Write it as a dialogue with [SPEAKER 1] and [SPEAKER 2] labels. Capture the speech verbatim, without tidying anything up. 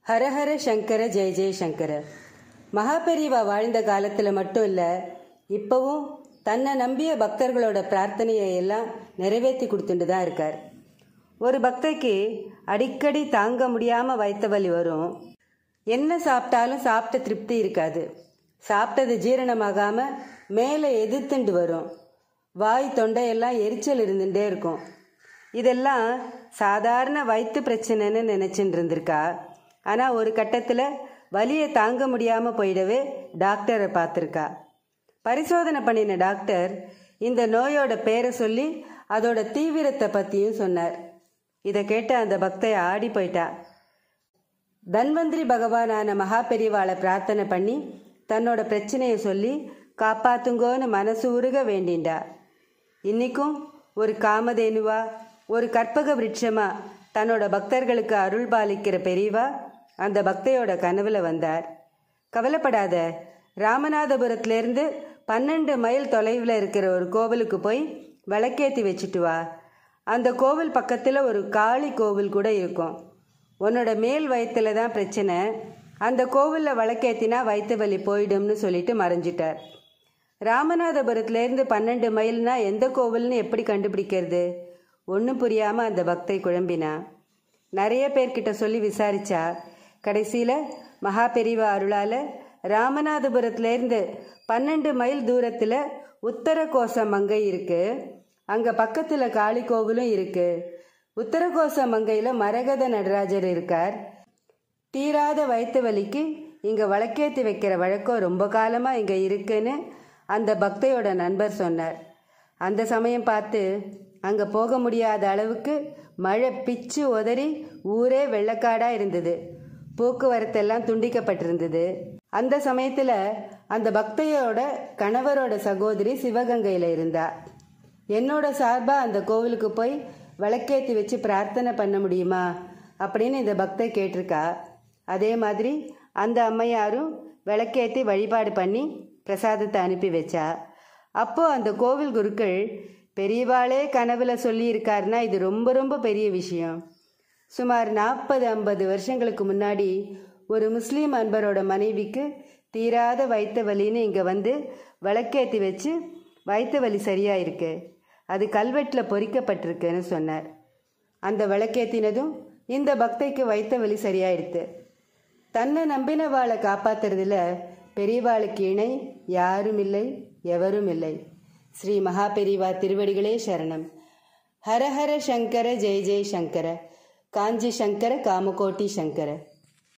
[SPEAKER 1] ஹரஹர சங்கர ஜெய ஜெய சங்கர. மகாபெரிவா வாழ்ந்த காலத்தில் மட்டும் இல்லை, இப்போவும் தன்னை நம்பிய பக்தர்களோட பிரார்த்தனையை எல்லாம் நிறைவேற்றி கொடுத்துட்டு தான் இருக்கார். ஒரு பக்தைக்கு அடிக்கடி தாங்க முடியாமல் வயிற்று வலி வரும். என்ன சாப்பிட்டாலும் சாப்பிட்ட திருப்தி இருக்காது. சாப்பிட்டது ஜீரணமாகாமல் மேலே எதிர்த்துண்டு வரும். வாய் தொண்டையெல்லாம் எரிச்சல் இருந்துகிட்டே இருக்கும். இதெல்லாம் சாதாரண வயிற்று பிரச்சனைன்னு நினச்சிட்டு இருந்திருக்கா. ஆனால் ஒரு கட்டத்தில் வலியை தாங்க முடியாமல் போயிடவே டாக்டரை பார்த்துருக்கா. பரிசோதனை பண்ணின டாக்டர் இந்த நோயோட பேரை சொல்லி அதோட தீவிரத்தை பற்றியும் சொன்னார். இதை கேட்ட அந்த பக்தை ஆடி போயிட்டா. தன்வந்திரி பகவானான மகாபெரிவாளை பிரார்த்தனை பண்ணி தன்னோட பிரச்சனையை சொல்லி காப்பாத்துங்கோன்னு மனசு உருக வேண்டிண்டா. இன்னைக்கும் ஒரு காமதேனுவா, ஒரு கற்பக விருட்சமா தன்னோட பக்தர்களுக்கு அருள் பாலிக்கிற பெரியவா அந்த பக்தையோட கனவுல வந்தார். கவலைப்படாத, ராமநாதபுரத்துலேருந்து பன்னெண்டு மைல் தொலைவில் இருக்கிற ஒரு கோவிலுக்கு போய் விளக்கேற்றி வச்சுட்டு வா. அந்த கோவில் பக்கத்தில் ஒரு காளி கோவில் கூட இருக்கும். உன்னோட மேல் வயிற்றுல தான் பிரச்சனை. அந்த கோவிலில் விளக்கேற்றினா வயிற்று வலி போயிடும்னு சொல்லிட்டு மறைஞ்சிட்டார். ராமநாதபுரத்துலேருந்து பன்னெண்டு மைல்னா எந்த கோவில்னு எப்படி கண்டுபிடிக்கிறது? ஒன்றும் புரியாமல் அந்த பக்தை குழம்பினா. நிறைய பேர்கிட்ட சொல்லி விசாரிச்சா கடைசியில் மகாபெரிவா அருளால் ராமநாதபுரத்துலேருந்து பன்னெண்டு மைல் தூரத்தில் உத்தரகோச மங்கை இருக்குது. அங்கே பக்கத்தில் காளி கோவிலும் இருக்குது. உத்தரகோச மங்கையில் மரகத நடராஜர் இருக்கார். தீராத வயிற்று வலிக்கு இங்கே விளக்கேற்றி வைக்கிற வழக்கம் ரொம்ப காலமாக இங்கே இருக்குன்னு அந்த பக்தையோட நண்பர் சொன்னார். அந்த சமயம் பார்த்து அங்கே போக முடியாத அளவுக்கு மழை பிச்சு உதறி ஊரே வெள்ளக்காடாக இருந்தது. போக்குவரத்தெல்லாம் துண்டிக்கப்பட்டிருந்தது. அந்த சமயத்தில் அந்த பக்தையோட கணவரோட சகோதரி சிவகங்கையில் இருந்தா. என்னோட சார்பாக அந்த கோவிலுக்கு போய் விளக்கேற்றி வச்சு பிரார்த்தனை பண்ண முடியுமா அப்படின்னு இந்த பக்தை கேட்டிருக்கா. அதே மாதிரி அந்த அம்மையாரும் விளக்கேற்றி வழிபாடு பண்ணி பிரசாதத்தை அனுப்பி வச்சா. அப்போது அந்த கோவில் குருக்கள் பெரியவாளே கனவுல சொல்லியிருக்காருன்னா இது ரொம்ப ரொம்ப பெரிய விஷயம். சுமார் நாற்பது ஐம்பது வருஷங்களுக்கு முன்னாடி ஒரு முஸ்லீம் அன்பரோட மனைவிக்கு தீராத வயிற்று வலின்னு இங்கே வந்து விளக்கேற்றி வச்சு வயிற்று வலி சரியாயிருக்கு. அது கல்வெட்டில் பொறிக்கப்பட்டிருக்குன்னு சொன்னார். அந்த விளக்கேற்றினதும் இந்த பக்தைக்கு வயிற்று வலி சரியாயிடுது. தன்னை நம்பினவாளை காப்பாத்துறதுல பெரியவாளுக்கு இணை யாரும் இல்லை, எவரும் இல்லை. ஸ்ரீ மகாபெரிவா திருவடிகளே சரணம். ஹரஹர சங்கர ஜெய ஜெய சங்கர. காஞ்சி சங்கர காமகோட்டி சங்கர.